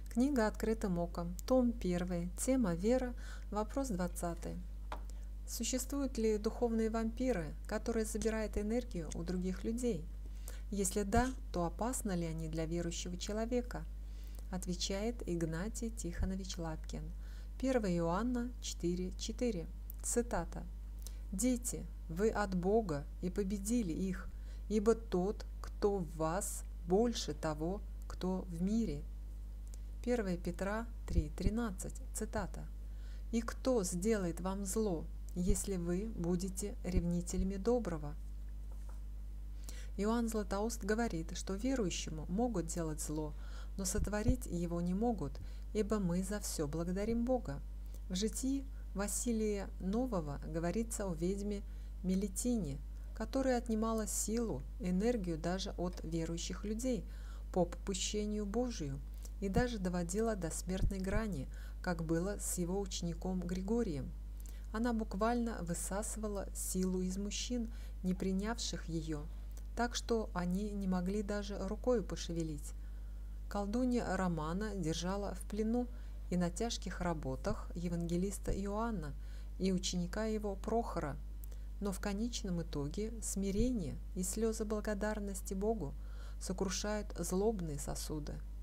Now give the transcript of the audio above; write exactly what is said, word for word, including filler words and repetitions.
Книга «Открытым оком», том один, тема «Вера», вопрос двадцатый. Существуют ли духовные вампиры, которые забирают энергию у других людей? Если да, то опасны ли они для верующего человека? Отвечает Игнатий Тихонович Лапкин. первое Иоанна четыре четыре. Цитата. «Дети, вы от Бога и победили их, ибо тот, кто в вас, больше того, кто в мире». первое Петра три тринадцать. Цитата. «И кто сделает вам зло, если вы будете ревнителями доброго?» Иоанн Златоуст говорит, что верующему могут делать зло, но сотворить его не могут, ибо мы за все благодарим Бога. В житии Василия Нового говорится о ведьме Мелитине, которая отнимала силу, энергию даже от верующих людей по попущению Божию и даже доводила до смертной грани, как было с его учеником Григорием. Она буквально высасывала силу из мужчин, не принявших ее, так что они не могли даже рукой пошевелить. Колдунья Романа держала в плену и на тяжких работах евангелиста Иоанна и ученика его Прохора, но в конечном итоге смирение и слезы благодарности Богу сокрушают злобные сосуды.